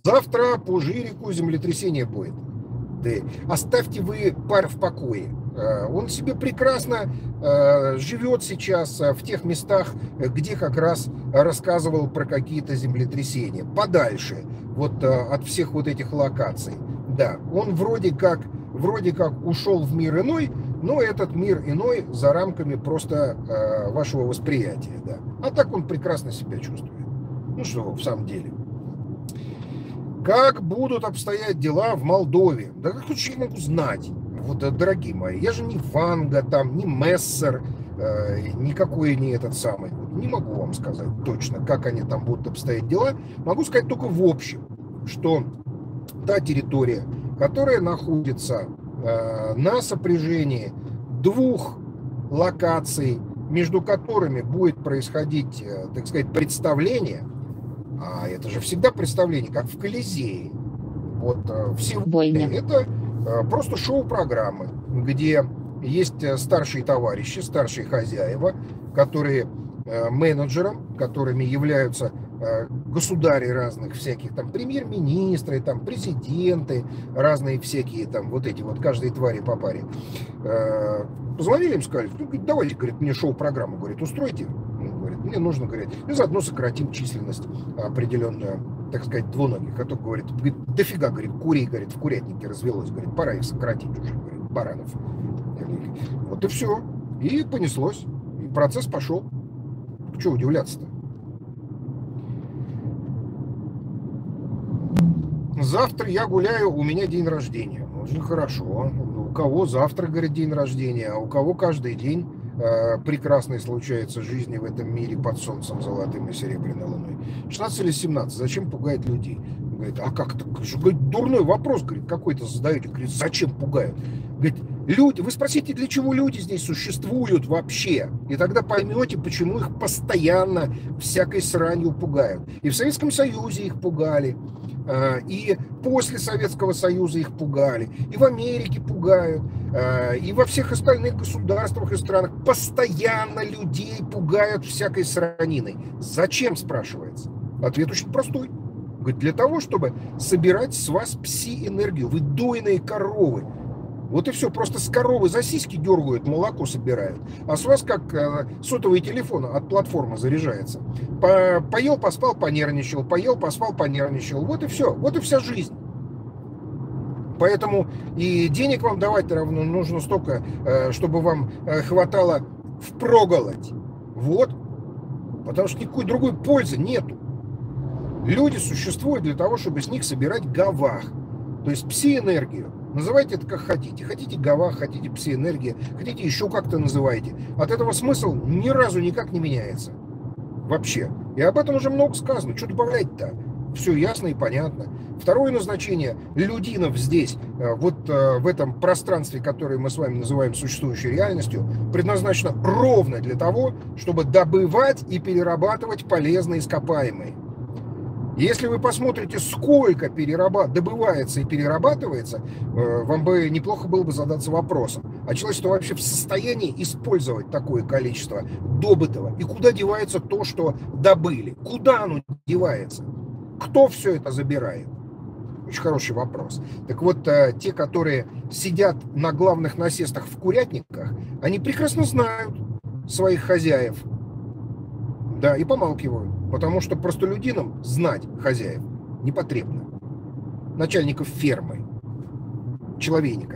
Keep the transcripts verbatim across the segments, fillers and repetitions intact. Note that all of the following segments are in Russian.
завтра по Жирику землетрясение будет. Да, оставьте вы пар в покое. Он себе прекрасно живет сейчас в тех местах, где как раз рассказывал про какие-то землетрясения. Подальше вот от всех вот этих локаций. Да, он вроде как, вроде как ушел в мир иной, но этот мир иной за рамками просто вашего восприятия. Да. А так он прекрасно себя чувствует. Ну что, в самом деле. Как будут обстоять дела в Молдове? Да как я могу знать? Вот, дорогие мои, я же не Ванга, там, не Мессер, э, никакой не этот самый. Не могу вам сказать точно, как они там будут обстоять дела. Могу сказать только в общем, что та территория, которая находится э, на сопряжении двух локаций, между которыми будет происходить, э, так сказать, представление, а это же всегда представление, как в Колизее. Вот э, все это просто шоу-программы, где есть старшие товарищи, старшие хозяева, которые менеджером, которыми являются государи разных всяких, там, премьер-министры, там, президенты, разные всякие, там, вот эти вот, каждой твари по паре. Позвонили им, сказали, ну, давайте, говорит, мне шоу-программу, говорит, устройте. Говорит, мне нужно, говорит, и заодно сократим численность определенную, так сказать, двуногих. А то, говорит, дофига, говорит, курей, говорит, в курятнике развелось, говорит, пора их сократить уже, говорит, баранов. Вот и все. И понеслось. И процесс пошел. Чего удивляться-то? Завтра я гуляю, у меня день рождения. Очень хорошо. У кого завтра, говорит, день рождения, а у кого каждый день э, прекрасной случается жизни в этом мире под солнцем золотым и серебряной луной. шестнадцать или семнадцать. Зачем пугать людей? Говорит, а как это? Говорит, дурной вопрос, говорит, какой-то задаете. Говорит, зачем пугают? Говорит, люди, вы спросите, для чего люди здесь существуют вообще? И тогда поймете, почему их постоянно всякой сранью пугают. И в Советском Союзе их пугали, и после Советского Союза их пугали, и в Америке пугают, и во всех остальных государствах и странах постоянно людей пугают всякой сраниной. Зачем, спрашивается? Ответ очень простой. Говорит, для того, чтобы собирать с вас пси-энергию. Вы дойные коровы. Вот и все, просто с коровы за сиськи дергают, молоко собирают. А с вас как э, сотовый телефон от платформы заряжается. По, поел, поспал, понервничал, поел, поспал, понервничал. Вот и все, вот и вся жизнь. Поэтому и денег вам давать равно нужно столько, э, чтобы вам э, хватало впроголодь. Вот. Потому что никакой другой пользы нету. Люди существуют для того, чтобы с них собирать гавах. То есть пси-энергию. Называйте это как хотите. Хотите гавах, хотите пси-энергия, хотите еще как-то называйте. От этого смысл ни разу никак не меняется. Вообще. И об этом уже много сказано. Что добавлять-то? Все ясно и понятно. Второе назначение людинов здесь, вот в этом пространстве, которое мы с вами называем существующей реальностью, предназначено ровно для того, чтобы добывать и перерабатывать полезные ископаемые. Если вы посмотрите, сколько перерабат... добывается и перерабатывается, вам бы неплохо было бы задаться вопросом, а человечество вообще в состоянии использовать такое количество добытого? И куда девается то, что добыли? Куда оно девается? Кто все это забирает? Очень хороший вопрос. Так вот, те, которые сидят на главных насестах в курятниках, они прекрасно знают своих хозяев. Да, и помалкивают. Потому что простолюдинам знать хозяев не потребно. Начальников фермы, человейника.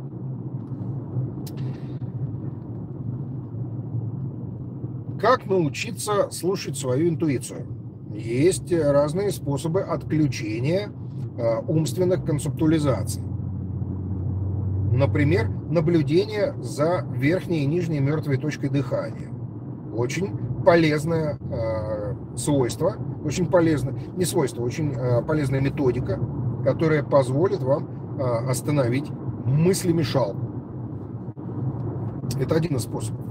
Как научиться слушать свою интуицию? Есть разные способы отключения э, умственных концептуализаций. Например, наблюдение за верхней и нижней мертвой точкой дыхания. Очень полезное э, свойство, очень полезное, не свойство, очень э, полезная методика, которая позволит вам э, остановить мыслемешалку. Это один из способов.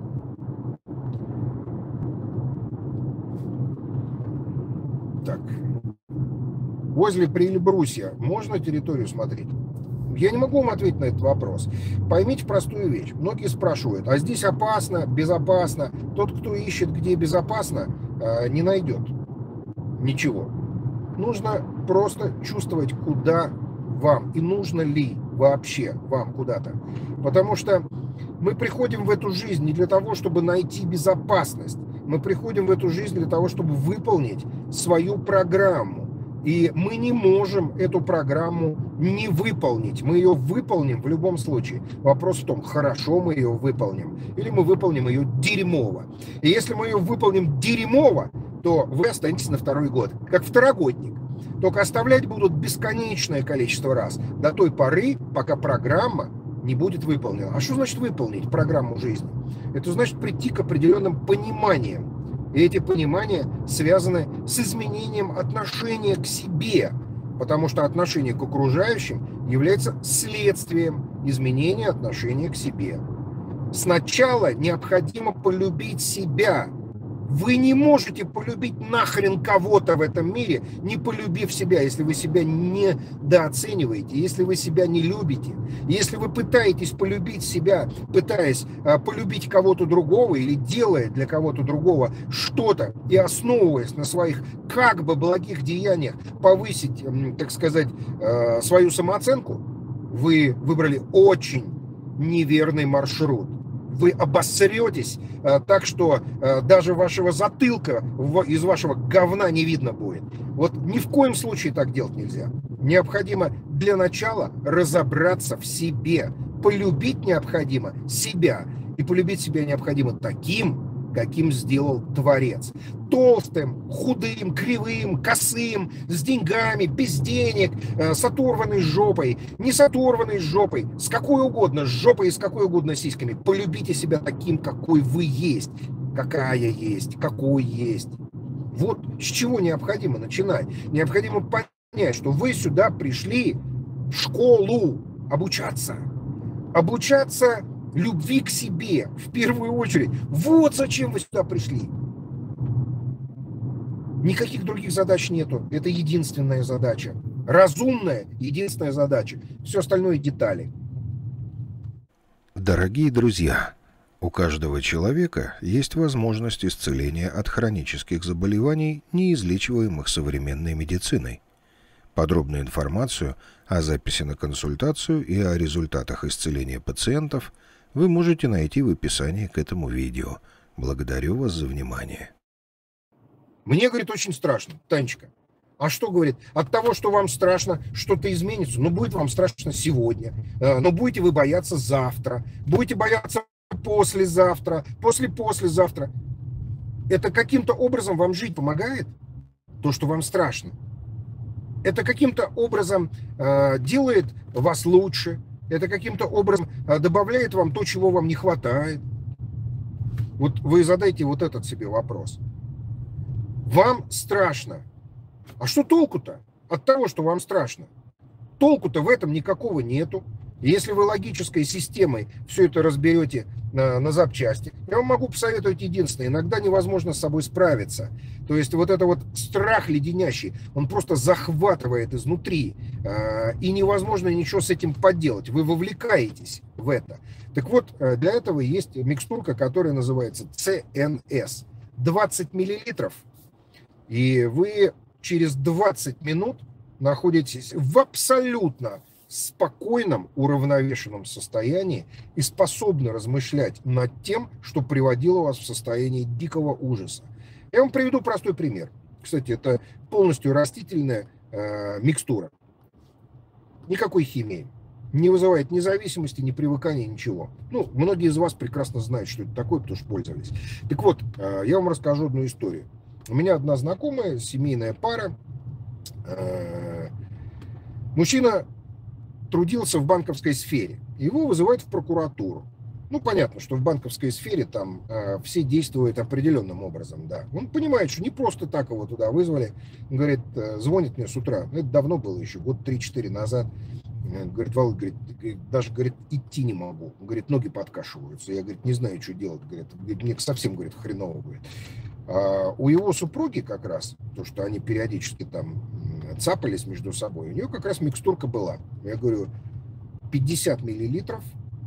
Так. Возле Прильбрусья можно территорию смотреть? Я не могу вам ответить на этот вопрос. Поймите простую вещь. Многие спрашивают, а здесь опасно, безопасно? Тот, кто ищет, где безопасно, не найдет ничего. Нужно просто чувствовать, куда вам и нужно ли вообще вам куда-то. Потому что мы приходим в эту жизнь не для того, чтобы найти безопасность. Мы приходим в эту жизнь для того, чтобы выполнить свою программу. И мы не можем эту программу не выполнить. Мы ее выполним в любом случае. Вопрос в том, хорошо мы ее выполним или мы выполним ее дерьмово. И если мы ее выполним дерьмово, то вы останетесь на второй год, как второгодник. Только оставлять будут бесконечное количество раз до той поры, пока программа не будет выполнена. А что значит выполнить программу жизни? Это значит прийти к определенным пониманиям. И эти понимания связаны с изменением отношения к себе, потому что отношение к окружающим является следствием изменения отношения к себе. Сначала необходимо полюбить себя. Вы не можете полюбить нахрен кого-то в этом мире, не полюбив себя, если вы себя недооцениваете, если вы себя не любите. Если вы пытаетесь полюбить себя, пытаясь а, полюбить кого-то другого или делая для кого-то другого что-то и основываясь на своих как бы благих деяниях повысить, так сказать, а, свою самооценку, вы выбрали очень неверный маршрут. Вы обосретесь а, так, что а, даже вашего затылка в, из вашего говна не видно будет. Вот ни в коем случае так делать нельзя. Необходимо для начала разобраться в себе. Полюбить необходимо себя. И полюбить себя необходимо таким, каким сделал Творец. Толстым, худым, кривым, косым, с деньгами, без денег, с оторванной жопой, не с оторванной жопой, с какой угодно, с жопой и с какой угодно сиськами. Полюбите себя таким, какой вы есть. Какая есть, какой есть. Вот с чего необходимо начинать. Необходимо понять, что вы сюда пришли в школу обучаться. Обучаться любви к себе в первую очередь. Вот зачем вы сюда пришли. Никаких других задач нету. Это единственная задача. Разумная единственная задача. Все остальное детали. Дорогие друзья, у каждого человека есть возможность исцеления от хронических заболеваний, неизлечиваемых современной медициной. Подробную информацию о записи на консультацию и о результатах исцеления пациентов вы можете найти в описании к этому видео. Благодарю вас за внимание. Мне, говорит, очень страшно, Танечка. А что, говорит, от того, что вам страшно, что-то изменится? Ну, будет вам страшно сегодня, но будете вы бояться завтра, будете бояться послезавтра, после-послезавтра. Это каким-то образом вам жить помогает? То, что вам страшно. Это каким-то образом э, делает вас лучше. Это каким-то образом э, добавляет вам то, чего вам не хватает. Вот вы задайте вот этот себе вопрос. Вам страшно. А что толку-то от того, что вам страшно? Толку-то в этом никакого нету. Если вы логической системой все это разберете на, на запчасти, я вам могу посоветовать единственное. Иногда невозможно с собой справиться. То есть вот это вот страх леденящий, он просто захватывает изнутри. Э, и невозможно ничего с этим поделать. Вы вовлекаетесь в это. Так вот, для этого есть микстурка, которая называется Си Эн Эс. двадцать миллилитров. И вы через двадцать минут находитесь в абсолютно спокойном, уравновешенном состоянии и способны размышлять над тем, что приводило вас в состояние дикого ужаса. Я вам приведу простой пример. Кстати, это полностью растительная э, микстура. Никакой химии. Не вызывает ни зависимости, ни привыкания, ничего. Ну, многие из вас прекрасно знают, что это такое, потому что пользовались. Так вот, э, я вам расскажу одну историю. У меня одна знакомая, семейная пара. Э, мужчина трудился в банковской сфере. Его вызывают в прокуратуру. Ну, понятно, что в банковской сфере там э, все действуют определенным образом, да. Он понимает, что не просто так его туда вызвали. Он говорит, э, звонит мне с утра. Это давно было еще, год три-четыре назад. Говорит, Володь, говорит, даже, говорит, идти не могу. Он говорит, ноги подкашиваются. Я, говорит, не знаю, что делать. Говорит, мне совсем, говорит, хреново будет. А у его супруги как раз, то, что они периодически там цапались между собой, у нее как раз микстурка была. Я говорю, пятьдесят миллилитров,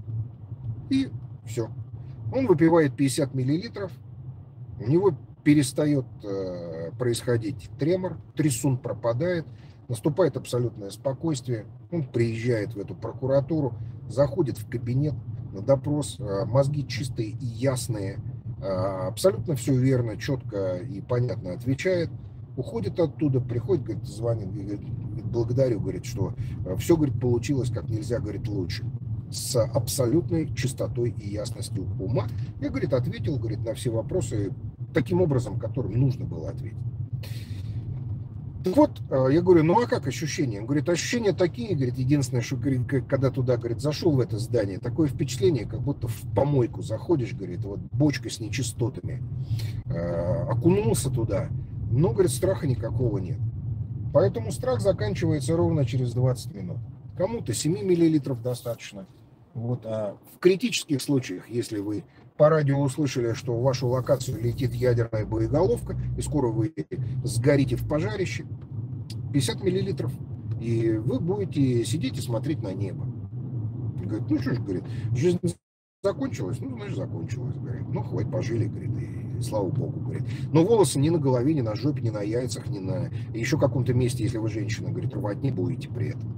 и все. Он выпивает пятьдесят миллилитров, у него перестает э, происходить тремор, трясун пропадает, Наступает абсолютное спокойствие. Он приезжает в эту прокуратуру, заходит в кабинет на допрос, мозги чистые и ясные, абсолютно все верно, четко и понятно отвечает. Уходит оттуда, приходит, говорит, звонит, говорит, благодарю, говорит, что все, говорит, получилось как нельзя, говорит, лучше. С абсолютной чистотой и ясностью ума. Я, говорит, ответил, говорит, на все вопросы таким образом, которым нужно было ответить. Так вот, я говорю, ну а как ощущения? Он говорит, ощущения такие, говорит, единственное, что, говорит, когда туда, говорит, зашел в это здание, такое впечатление, как будто в помойку заходишь, говорит, вот бочка с нечистотами, окунулся туда, но, говорит, страха никакого нет. Поэтому страх заканчивается ровно через двадцать минут. Кому-то семь миллилитров достаточно. Вот, а в критических случаях, если вы по радио услышали, что в вашу локацию летит ядерная боеголовка, и скоро вы сгорите в пожарище, пятьдесят миллилитров, и вы будете сидеть и смотреть на небо. И говорит, ну что ж, говорит, жизнь закончилась? Ну, значит, закончилась, говорит. Ну, хватит, пожили, говорит, и слава богу, говорит. Но волосы ни на голове, ни на жопе, ни на яйцах, ни на еще каком-то месте, если вы женщина, говорит, рвать не будете при этом.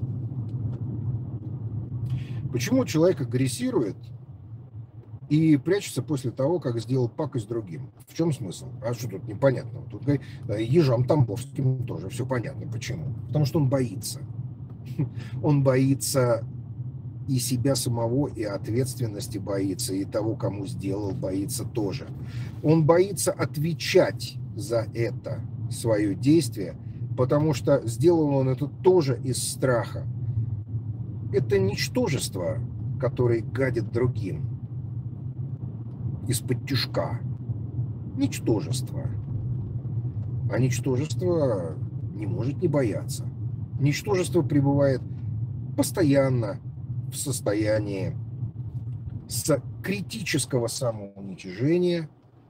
Почему человек агрессирует и прячется после того, как сделал пакость другим? В чем смысл? А что тут непонятного? Тут ежам тамбовским тоже все понятно. Почему? Потому что он боится. Он боится и себя самого, и ответственности боится, и того, кому сделал, боится тоже. Он боится отвечать за это свое действие, потому что сделал он это тоже из страха. Это ничтожество, которое гадит другим из-под тишка. Ничтожество. А ничтожество не может не бояться. Ничтожество пребывает постоянно в состоянии с критического самоуничижения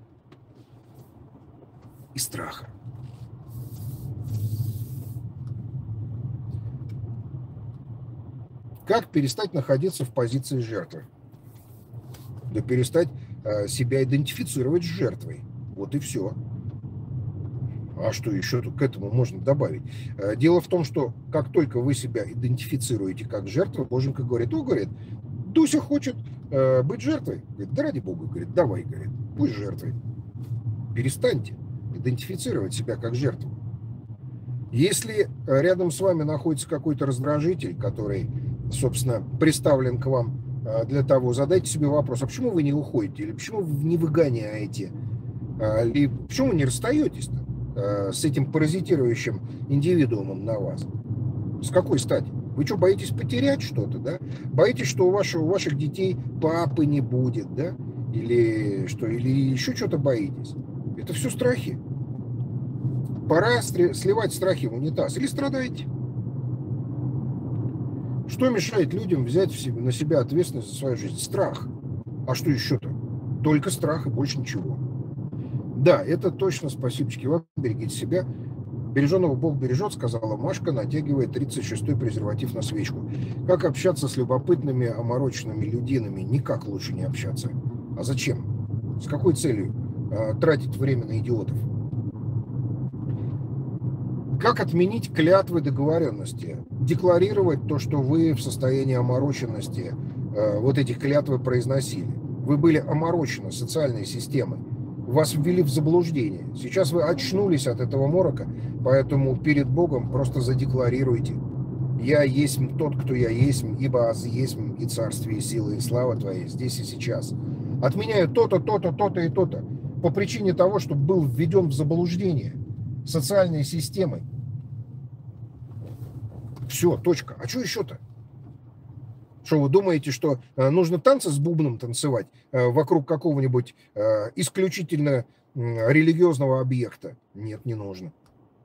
и страха. Как перестать находиться в позиции жертвы? Да перестать э, себя идентифицировать с жертвой. Вот и все. А что еще к этому можно добавить? Э, дело в том, что как только вы себя идентифицируете как жертву, Боженька говорит, о, говорит, Дуся хочет э, быть жертвой. Говорит, да ради Бога, говорит, давай, говорит, пусть жертвой. Перестаньте идентифицировать себя как жертву. Если рядом с вами находится какой-то раздражитель, который, собственно, приставлен к вам для того, задайте себе вопрос, а почему вы не уходите, или почему вы не выгоняете, или почему вы не расстаетесь-то с этим паразитирующим индивидуумом на вас? С какой стати? Вы что, боитесь потерять что-то, да? Боитесь, что у ваших, у ваших детей папы не будет, да? Или что, или еще что-то боитесь? Это все страхи. Пора сливать страхи в унитаз. Или страдаете. Что мешает людям взять на себя ответственность за свою жизнь? Страх. А что еще-то? Только страх и больше ничего. Да, это точно, спасибочки вам, берегите себя. Береженого Бог бережет, сказала Машка, натягивая тридцать шестой презерватив на свечку. Как общаться с любопытными, омороченными людинами? Никак лучше не общаться. А зачем? С какой целью а, тратить время на идиотов? Как отменить клятвы договоренности? Декларировать то, что вы в состоянии омороченности э, вот этих клятвы произносили. Вы были оморочены социальной системой. Вас ввели в заблуждение. Сейчас вы очнулись от этого морока, поэтому перед Богом просто задекларируйте. Я есть тот, кто я есть, ибо аз есть и царствие, и сила, и слава твоя здесь и сейчас. Отменяю то-то, то-то, то-то и то-то по причине того, что был введен в заблуждение социальной системой. Все, точка. А что еще-то? Что вы думаете, что э, нужно танцы с бубном танцевать э, вокруг какого-нибудь э, исключительно э, религиозного объекта? Нет, не нужно.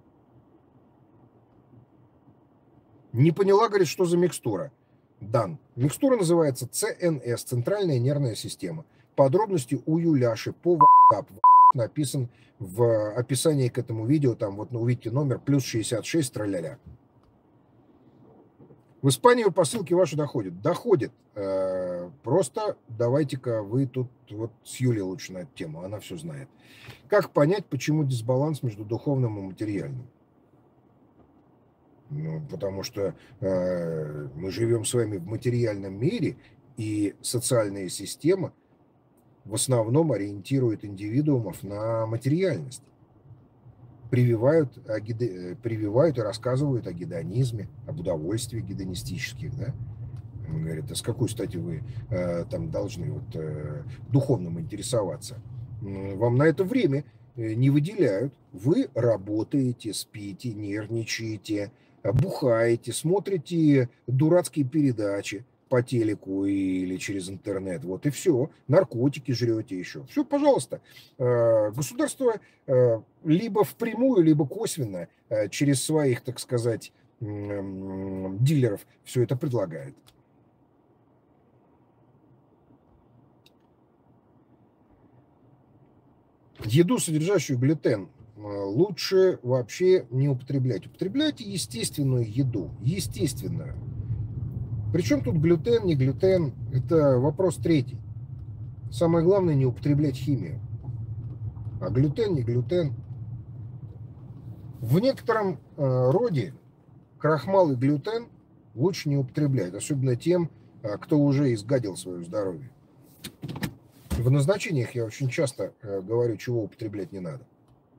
Не поняла, говорит, что за микстура? Дан. Микстура называется Цэ Эн Эс, центральная нервная система. Подробности у Юляши по WhatsApp. Написан в описании к этому видео, там вот ну, увидите номер плюс шестьдесят шесть, траля-ля. В Испанию посылки ваши доходят? Доходят. Просто давайте-ка вы тут вот с Юлей лучше на эту тему, она все знает. Как понять, почему дисбаланс между духовным и материальным? Ну, потому что э, мы живем с вами в материальном мире, и социальная система в основном ориентирует индивидуумов на материальность. Прививают, о гиде- прививают и рассказывают о гедонизме, об удовольствии гедонистических, да. Он говорит, а с какой стати вы э, там должны вот, э, духовным интересоваться? Вам на это время не выделяют. Вы работаете, спите, нервничаете, бухаете, смотрите дурацкие передачи по телеку или через интернет. Вот и все. Наркотики жрете еще. Все, пожалуйста. Государство либо впрямую, либо косвенно через своих, так сказать, дилеров все это предлагает. Еду, содержащую глютен, лучше вообще не употреблять. Употребляйте естественную еду, естественную. Причем тут глютен, не глютен, это вопрос третий. Самое главное не употреблять химию. А глютен, не глютен. В некотором э, роде крахмал и глютен лучше не употреблять, особенно тем, кто уже изгадил свое здоровье. В назначениях я очень часто э, говорю, чего употреблять не надо.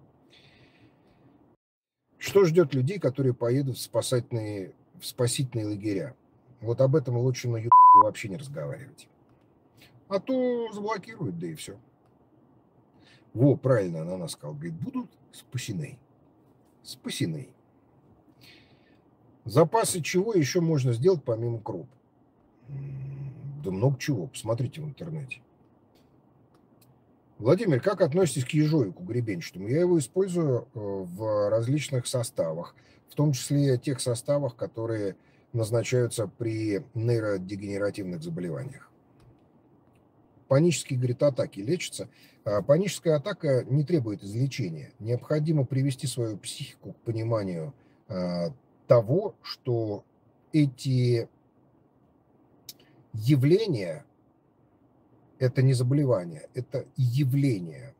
Что ждет людей, которые поедут в спасательные, в спасительные лагеря? Вот об этом лучше на ютубе вообще не разговаривать. А то заблокируют, да и все. Во, правильно она нас сказала, говорит, будут спасены. Спасены. Запасы чего еще можно сделать помимо кроп? Да много чего, посмотрите в интернете. Владимир, как относитесь к ежовику гребенчатому? Я его использую в различных составах, в том числе тех составах, которые назначаются при нейродегенеративных заболеваниях. Панические, говорит, атаки лечатся. Паническая атака не требует излечения. Необходимо привести свою психику к пониманию того, что эти явления – это не заболевание, это явление.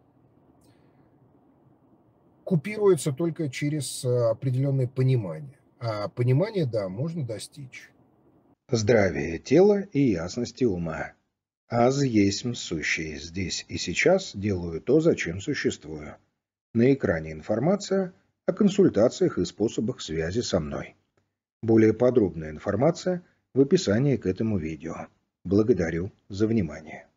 Купируется только через определенное понимание. А понимание, да, можно достичь. Здравие тела и ясности ума. Аз есмь сущее. Здесь и сейчас делаю то, зачем существую. На экране информация о консультациях и способах связи со мной. Более подробная информация в описании к этому видео. Благодарю за внимание.